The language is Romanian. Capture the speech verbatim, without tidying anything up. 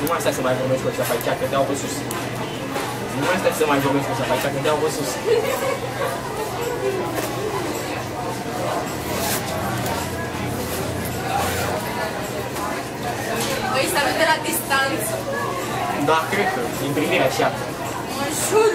Nu mai stai să mai vorbești cu ăștia pe aici, că te-au văzut sus. Nu mai stai să mai vorbești cu ăștia pe aici, că te-au văzut sus. Băi, să de la distanță. Da, cred că, din privirea și iată. Mă jur.